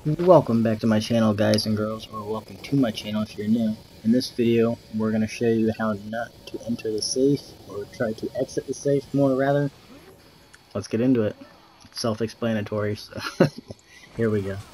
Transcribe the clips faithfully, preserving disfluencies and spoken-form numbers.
Welcome back to my channel, guys and girls, or welcome to my channel if you're new. In this video, we're going to show you how not to enter the safe, or try to exit the safe, more rather. Let's get into it. It's self-explanatory, so here we go.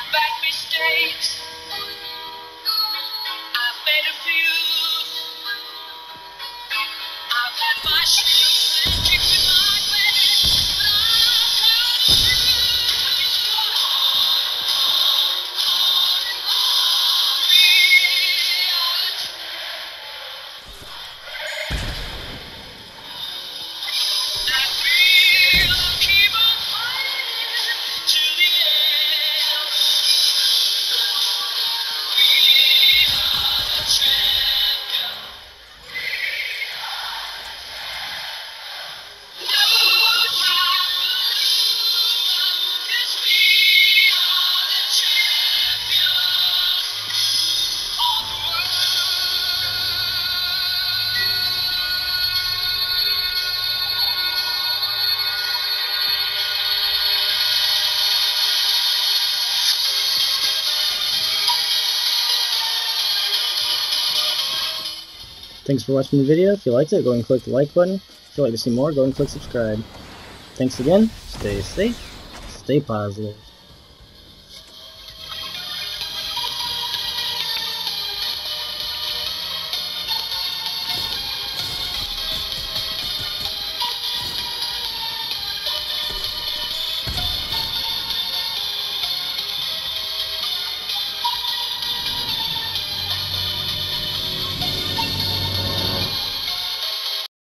bad mistakes. I've made a few. I've had my share and kicked in my bed, but I've come through. It's gone hard, hard, and hard. Reality. And we'll keep on fighting to the end. We are the champions. No time for losers, 'cause we are the champions of the world. Thanks for watching the video. If you liked it, go and click the like button. If you'd like to see more, go and click subscribe. Thanks again. Stay safe. Stay positive.